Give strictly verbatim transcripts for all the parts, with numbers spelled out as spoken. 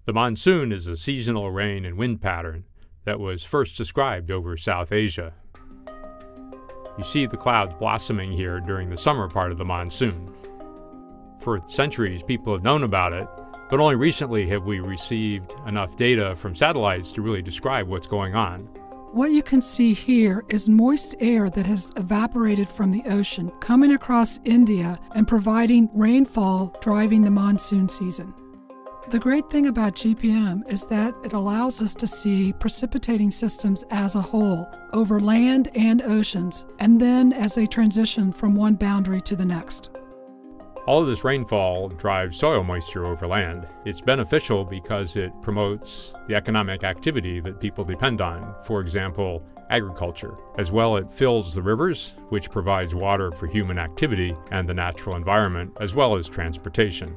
The monsoon is a seasonal rain and wind pattern that was first described over South Asia. You see the clouds blossoming here during the summer part of the monsoon. For centuries, people have known about it, but only recently have we received enough data from satellites to really describe what's going on. What you can see here is moist air that has evaporated from the ocean coming across India and providing rainfall, driving the monsoon season. The great thing about G P M is that it allows us to see precipitating systems as a whole, over land and oceans, and then as they transition from one boundary to the next. All of this rainfall drives soil moisture over land. It's beneficial because it promotes the economic activity that people depend on, for example, agriculture. As well, it fills the rivers, which provides water for human activity and the natural environment, as well as transportation.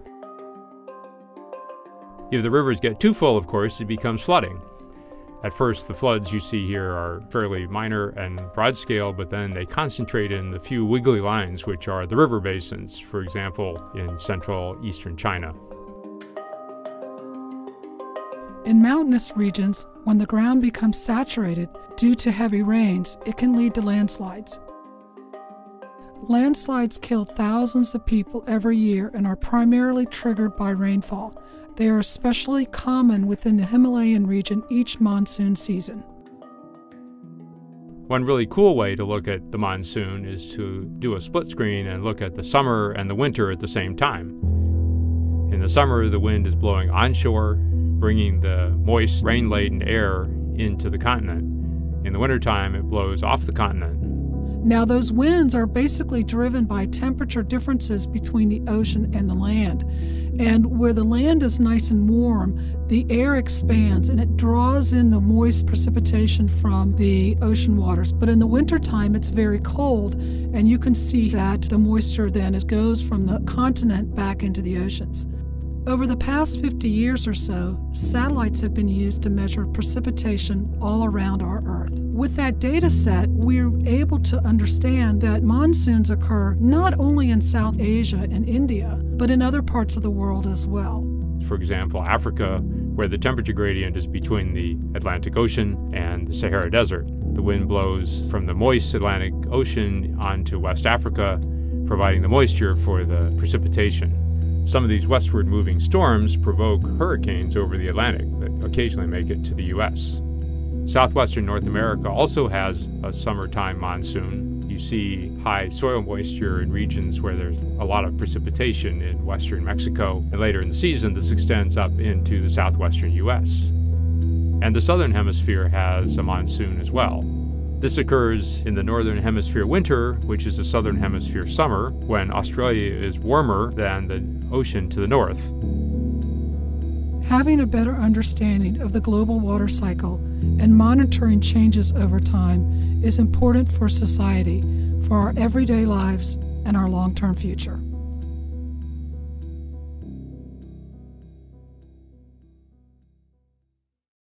If the rivers get too full, of course, it becomes flooding. At first, the floods you see here are fairly minor and broad scale, but then they concentrate in the few wiggly lines, which are the river basins, for example, in central eastern China. In mountainous regions, when the ground becomes saturated due to heavy rains, it can lead to landslides. Landslides kill thousands of people every year and are primarily triggered by rainfall. They are especially common within the Himalayan region each monsoon season. One really cool way to look at the monsoon is to do a split screen and look at the summer and the winter at the same time. In the summer, the wind is blowing onshore, bringing the moist, rain-laden air into the continent. In the wintertime, it blows off the continent. Now, those winds are basically driven by temperature differences between the ocean and the land. And where the land is nice and warm, the air expands and it draws in the moist precipitation from the ocean waters. But in the wintertime, it's very cold, and you can see that the moisture then goes from the continent back into the oceans. Over the past fifty years or so, satellites have been used to measure precipitation all around our Earth. With that data set, we're able to understand that monsoons occur not only in South Asia and India, but in other parts of the world as well. For example, Africa, where the temperature gradient is between the Atlantic Ocean and the Sahara Desert. The wind blows from the moist Atlantic Ocean onto West Africa, providing the moisture for the precipitation. Some of these westward moving storms provoke hurricanes over the Atlantic that occasionally make it to the U S. Southwestern North America also has a summertime monsoon. You see high soil moisture in regions where there's a lot of precipitation in western Mexico, and later in the season this extends up into the southwestern U S. And the southern hemisphere has a monsoon as well. This occurs in the northern hemisphere winter, which is the southern hemisphere summer, when Australia is warmer than the ocean to the north. Having a better understanding of the global water cycle and monitoring changes over time is important for society, for our everyday lives, and our long-term future.